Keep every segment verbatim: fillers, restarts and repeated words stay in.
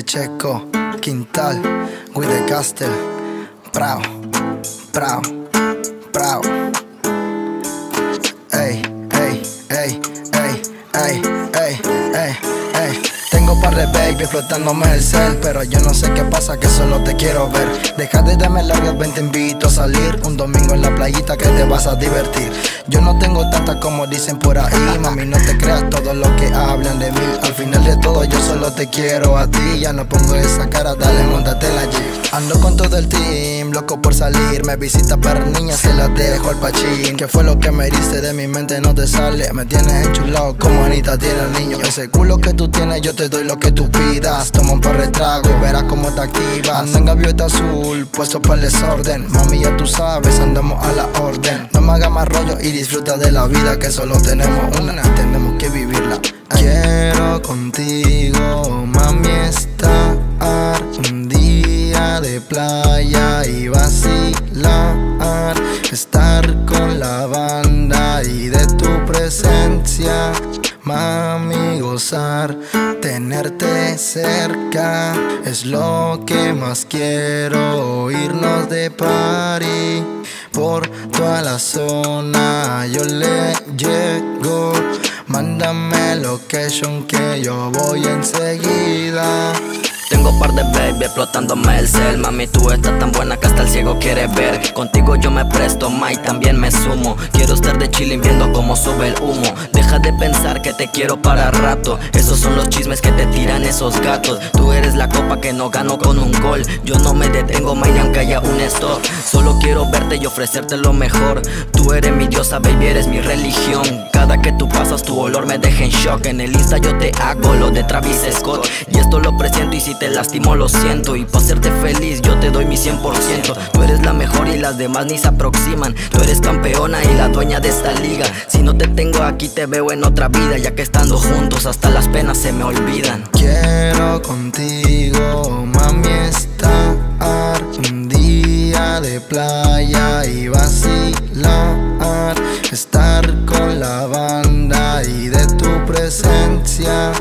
Checo, Quintal, with the Castle, Prao, Prao, Prao. Ey, ey, ey, ey, ey, ey, ey, ey. Tengo par de baby explotándome el cel, pero yo no sé qué pasa, que solo te quiero ver. Deja de darme largas, ven te invito a salir un domingo en la playita que te vas a divertir. Yo no tengo tantas como dicen por ahí, mami, no te creas todo lo que hablan de mí. Al final de todo yo solo te quiero a ti, ya no pongo esa cara, dale, móntate la jeep. Ando con todo el team, loco por salir, me visita para niñas, se las dejo al pachín. ¿Qué fue lo que me diste de mi mente? No te sale, me tienes enchulado como Anita tiene el niño. Ese culo que tú tienes yo te doy lo que tú pidas. Toma un par de tragos, verás cómo te activas. Ando en gaviota azul, puesto para el desorden. Mami, ya tú sabes, andamos a la orden. No me hagas más rollo y disfruta de la vida, que solo tenemos una, tenemos que vivirla. Quiero contigo, mami, estar un día de playa y vacilar, estar con la banda y de tu presencia, mami, gozar. Tenerte cerca es lo que más quiero, irnos de party por toda la zona. Yo le llego, mándame location que yo voy enseguida. Tengo par de baby explotándome el cel. Mami, tú estás tan buena que hasta el ciego quiere ver. Contigo yo me presto, ma, y también me sumo. Quiero estar de chilling viendo cómo sube el humo. Deja de pensar que te quiero para rato. Esos son los chismes que te tiran esos gatos. Tú eres la copa que no gano con un gol. Yo no me detengo, ma, y aunque haya un stop. Solo quiero verte y ofrecerte lo mejor. Tú eres mi diosa, baby, eres mi religión. Cada que tú pasas tu olor me deja en shock. En el Insta yo te hago lo de Travis Scott, y esto lo presiento, y si te lastimo lo siento. Y para hacerte feliz yo te doy mi cien por ciento. Tú eres la mejor y las demás ni se aproximan. Tú eres campeona y la dueña de esta liga. Si no te tengo aquí te veo en otra vida, ya que estando juntos hasta las penas se me olvidan. Quiero contigo, mami, estar un día de playa y vacilar, estar con la banda y de tu presencia,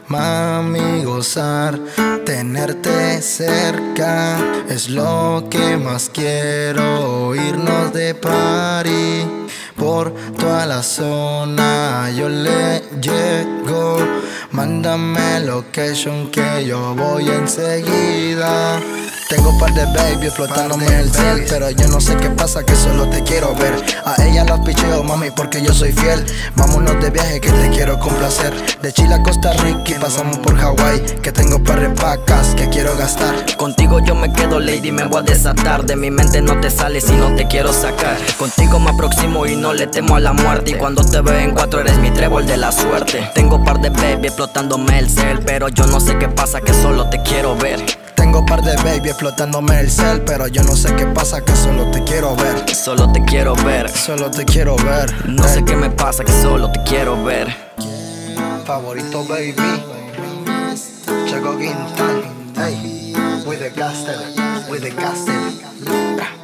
mami, gozar. Tenerte cerca es lo que más quiero, irnos de party por toda la zona. Yo le llego, mándame location que yo voy enseguida. Tengo par de baby explotándome el cel, pero yo no sé qué pasa, que solo te quiero ver. A ella las picheo, mami, porque yo soy fiel. Vámonos de viaje que te quiero complacer. De Chile a Costa Rica y pasamos por Hawái, que tengo par de pacas que quiero gastar. Contigo yo me quedo, lady, me voy a desatar. De mi mente no te sales si no te quiero sacar. Contigo me aproximo y no le temo a la muerte. Y cuando te veo en cuatro eres mi trébol de la suerte. Tengo par de baby explotándome el cel, pero yo no sé qué pasa, que solo te quiero ver. Tengo par de baby explotándome el cel, pero yo no sé qué pasa, que solo te quiero ver. Solo te quiero ver. Solo te quiero ver. No sé qué me pasa, que solo te quiero ver. Favorito baby, Checo Quintal, hey, with the Castle, with the Castle.